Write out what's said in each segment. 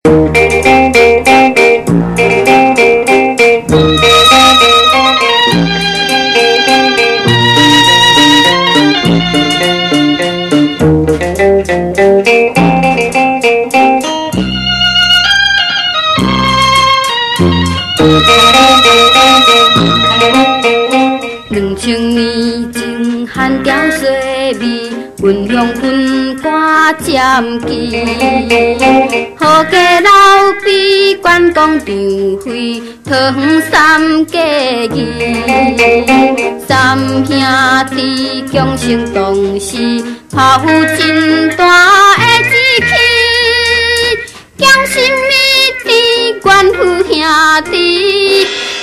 2000年前，汉朝岁味，阮向军歌占据。好家老毕，关公张飞，桃园三结义。三兄弟强盛当时，炮有真大的志气。强心义志，关父兄弟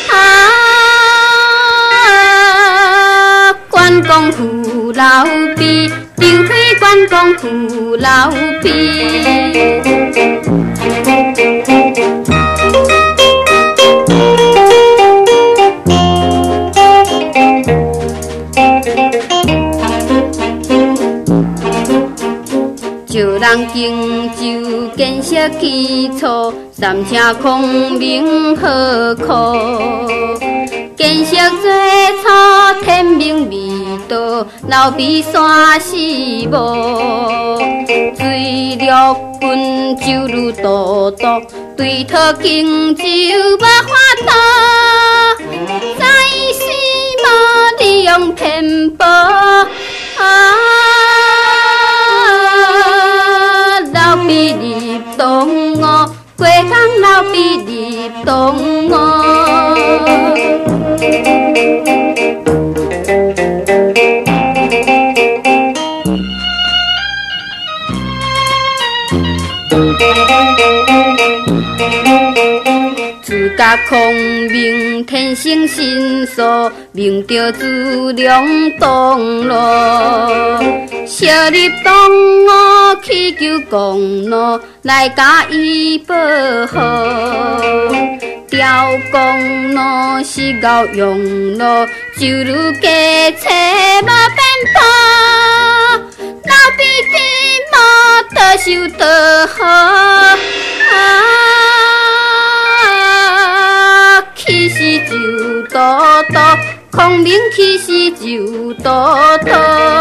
关公扶老毕，张飞关公扶老毕。招人敬酒，建设基础，三城孔明好苦。建设做草，天命味道，老比山是无。水陆军酒如多多，对讨敬酒无法度。在时无利用偏颇，老比入东吴，过江老比入东吴。自家孔明天生神速，明朝自量东路，烧入东吴去求公路，来甲伊保护。调公路是熬用路，就如家车无变破，老比天无多受多好。气势就多多，孔明气势就多多。